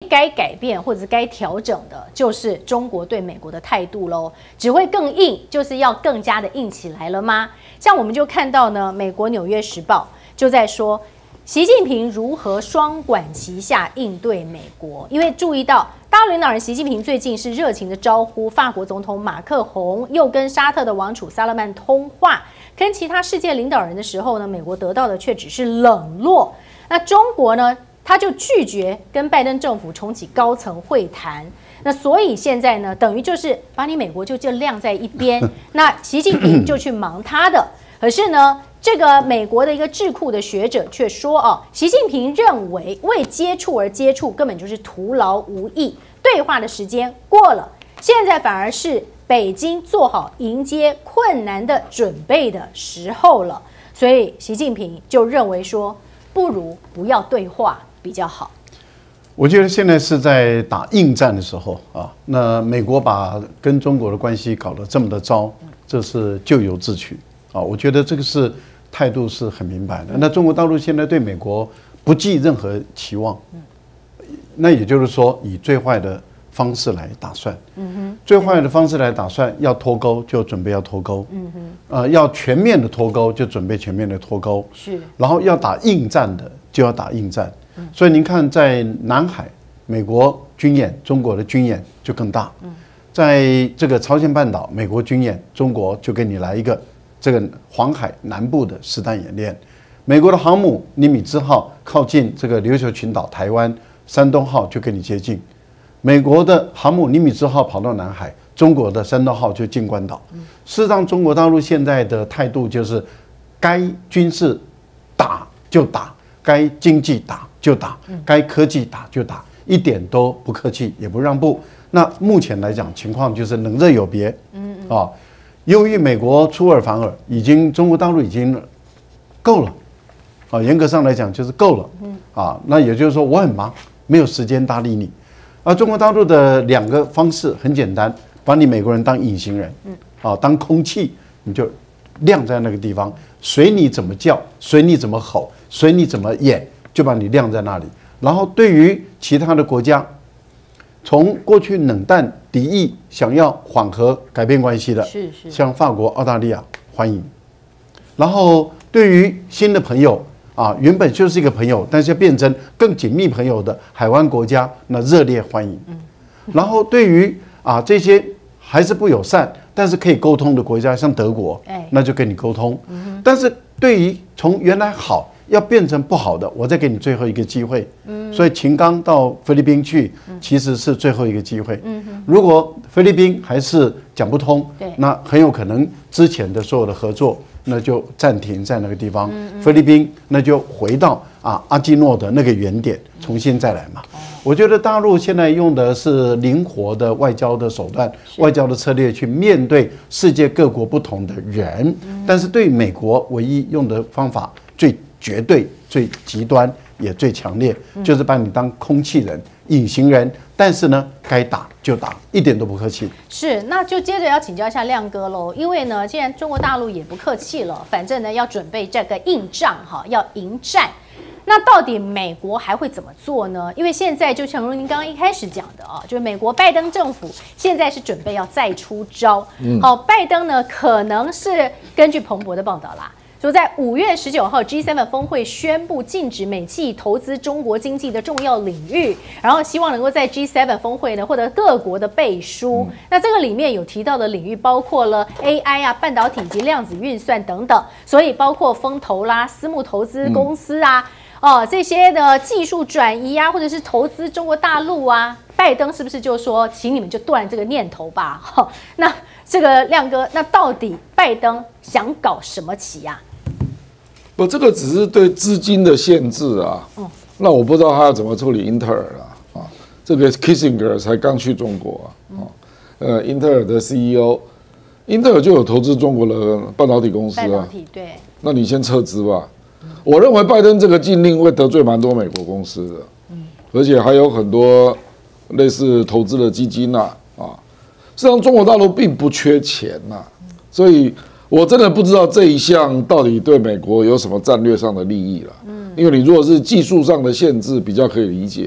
该改变或者是该调整的，就是中国对美国的态度喽。只会更硬，就是要更加的硬起来了吗？像我们就看到呢，美国《纽约时报》就在说，习近平如何双管齐下应对美国？因为注意到大陆领导人习近平最近是热情的招呼法国总统马克宏，又跟沙特的王储萨勒曼通话，跟其他世界领导人的时候呢，美国得到的却只是冷落。那中国呢，他就拒绝跟拜登政府重启高层会谈。那所以现在呢，等于就是把你美国就晾在一边，那习近平就去忙他的。可是呢，这个美国的一个智库的学者却说，习近平认为为接触而接触根本就是徒劳无益，对话的时间过了，现在反而是北京做好迎接困难的准备的时候了。所以习近平就认为说，不如不要对话比较好。 我觉得现在是在打硬战的时候啊，那美国把跟中国的关系搞得这么的糟，这是咎由自取啊。我觉得这个是态度是很明白的。那中国大陆现在对美国不寄任何期望，那也就是说以最坏的方式来打算。最坏的方式来打算，要脱钩就准备要脱钩，要全面的脱钩就准备全面的脱钩， 是，然后要打硬战的就要打硬战。所以您看，在南海，美国军演，中国的军演就更大；在这个朝鲜半岛，美国军演，中国就给你来一个这个黄海南部的实弹演练。美国的航母尼米兹号靠近这个琉球群岛、台湾，山东号就跟你接近。美国的航母尼米兹号跑到南海，中国的山东号就进关岛。事实上，中国大陆现在的态度就是，该军事打就打，该经济打就打，该科技打就打，一点都不客气，也不让步。那目前来讲，情况就是冷热有别。由于美国出尔反尔，中国大陆已经够了。严格上来讲就是够了。那也就是说我很忙，没有时间搭理你。中国大陆的两个方式很简单，把你美国人当隐形人，当空气，你就晾在那个地方，随你怎么叫，随你怎么吼，随你怎么演，就把你晾在那里。然后对于其他的国家，从过去冷淡敌意，想要缓和改变关系的，像法国、澳大利亚欢迎。然后对于新的朋友原本就是一个朋友，但是变成更紧密朋友的海湾国家，那热烈欢迎。然后对于这些还是不友善，但是可以沟通的国家，像德国，那就跟你沟通。但是对于从原来好要变成不好的，我再给你最后一个机会。所以秦刚到菲律宾去，其实是最后一个机会。如果菲律宾还是讲不通，那很有可能之前的所有的合作，那就暂停在那个地方。菲律宾那就回到阿基诺的那个原点，重新再来嘛。我觉得大陆现在用的是灵活的外交的手段、外交的策略去面对世界各国不同的人，但是对美国唯一用的方法最绝对、最极端也最强烈，就是把你当空气人、隐形人。但是呢，该打就打，一点都不客气。 是，那就接着要请教一下亮哥喽，因为呢，既然中国大陆也不客气了，反正呢要准备这个硬仗要迎战。那到底美国还会怎么做呢？因为现在就正如您刚刚一开始讲的就是美国拜登政府现在是准备要再出招。拜登呢可能是根据彭博的报道啦，说在5月19号 G7 峰会宣布禁止美企投资中国经济的重要领域，然后希望能够在 G7 峰会呢获得各国的背书。那这个里面有提到的领域包括了 AI 半导体及量子运算等等，所以包括风投啦、私募投资公司这些的技术转移或者是投资中国大陆拜登是不是就说，请你们就断这个念头吧？那这个亮哥，那到底拜登想搞什么棋呀？ 不，这个只是对资金的限制那我不知道他要怎么处理英特尔这个 Kissinger 才刚去中国英特尔的 CEO， 英特尔就有投资中国的半导体公司半导体对， 那你先撤资吧。我认为拜登这个禁令会得罪蛮多美国公司的，而且还有很多类似投资的基金事实际上中国大陆并不缺钱所以我真的不知道这一项到底对美国有什么战略上的利益了。因为你如果是技术上的限制比较可以理解，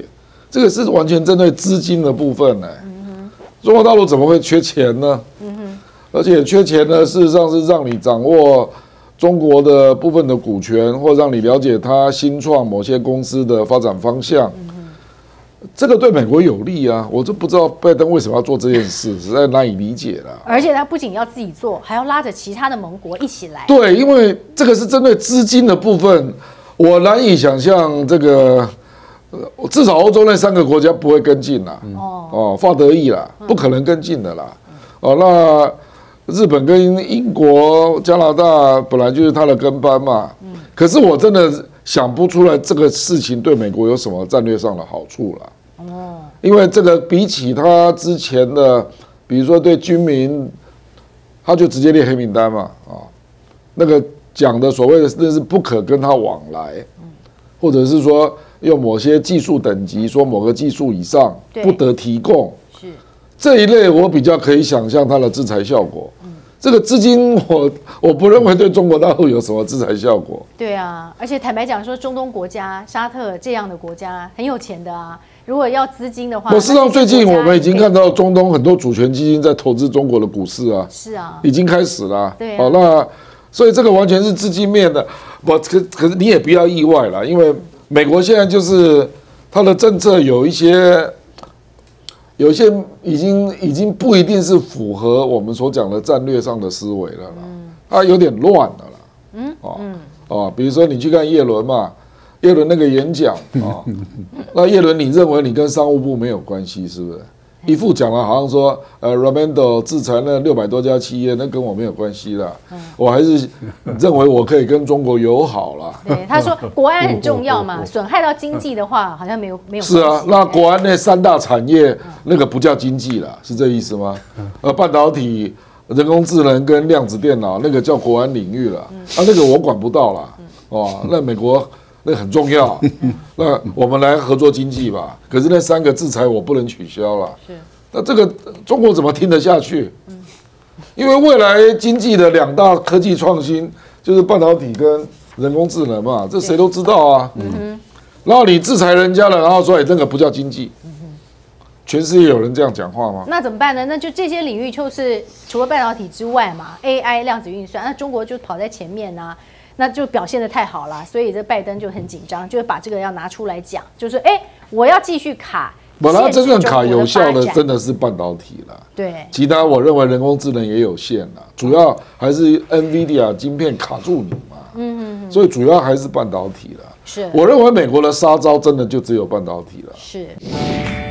这个是完全针对资金的部分呢。中国大陆怎么会缺钱呢？而且缺钱呢，事实上是让你掌握中国的部分的股权，或让你了解它新创某些公司的发展方向。这个对美国有利啊！我就不知道拜登为什么要做这件事，实在难以理解了。 而且他不仅要自己做，还要拉着其他的盟国一起来。 对，因为这个是针对资金的部分，我难以想象这个，至少欧洲那3个国家不会跟进啦。法德意啦，不可能跟进的啦。那日本跟英国、加拿大本来就是它的跟班嘛。可是我真的想不出来这个事情对美国有什么战略上的好处啦。因为这个比起他之前的，比如说对军民，他就直接列黑名单嘛，那个讲的所谓的那是不可跟他往来，或者是说用某些技术等级，说某个技术以上不得提供，这一类我比较可以想象它的制裁效果。这个资金我不认为对中国大陆有什么制裁效果。 对啊，而且坦白讲说，中东国家沙特这样的国家很有钱的啊，如果要资金的话， 事实上最近我们已经看到中东很多主权基金在投资中国的股市啊，是啊，已经开始了。对啊，那所以这个完全是资金面的，可是你也不要意外了，因为美国现在就是它的政策有一些已经不一定是符合我们所讲的战略上的思维了啦，它有点乱了啦。比如说你去看叶伦嘛，叶伦那个演讲那叶伦你认为你跟商务部没有关系是不是？一副讲了好像说Raimondo 制裁那600多家企业，那跟我没有关系啦。我还是认为我可以跟中国友好啦。 对，他说国安很重要嘛，损害到经济的话，好像没有是啊，那国安那3大产业那个不叫经济啦，是这意思吗？半导体、人工智能跟量子电脑那个叫国安领域了，那个我管不到啦。那美国。那很重要，那我们来合作经济吧。可是那3个制裁我不能取消了。那这个中国怎么听得下去？因为未来经济的2大科技创新就是半导体跟人工智能嘛，这谁都知道啊。然后你制裁人家了，然后说那个不叫经济。全世界有人这样讲话吗？ 那怎么办呢？那就这些领域就是除了半导体之外嘛 ，AI 量子运算，那中国就跑在前面啊。那就表现得太好了，所以这拜登就很紧张，就把这个要拿出来讲，就是我要继续卡。 本来真正卡有效的真的是半导体了， 对， 其他我认为人工智能也有限了，主要还是 NVIDIA 晶片卡住你嘛，所以主要还是半导体了。是，我认为美国的杀招真的就只有半导体了。是。